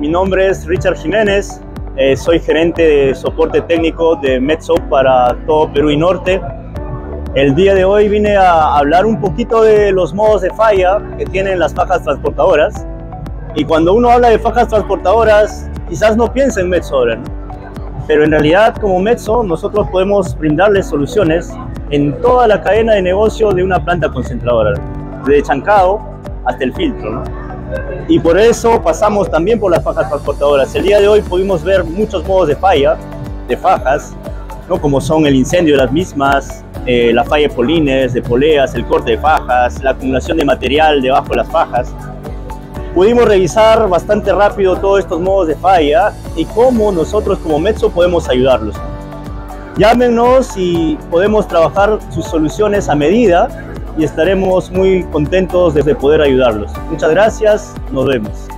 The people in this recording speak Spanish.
Mi nombre es Richard Jiménez, soy gerente de soporte técnico de Metso para todo Perú y Norte. El día de hoy vine a hablar un poquito de los modos de falla que tienen las fajas transportadoras. Y cuando uno habla de fajas transportadoras, quizás no piensa en Metso, ¿no? Pero en realidad, como Metso, nosotros podemos brindarles soluciones en toda la cadena de negocio de una planta concentradora, desde chancado hasta el filtro, ¿no? Y por eso pasamos también por las fajas transportadoras. El día de hoy pudimos ver muchos modos de falla, de fajas, ¿no? Como son el incendio de las mismas, la falla de polines, de poleas, el corte de fajas, la acumulación de material debajo de las fajas. Pudimos revisar bastante rápido todos estos modos de falla y cómo nosotros como Metso podemos ayudarlos. Llámenos y podemos trabajar sus soluciones a medida y estaremos muy contentos de poder ayudarlos. Muchas gracias, nos vemos.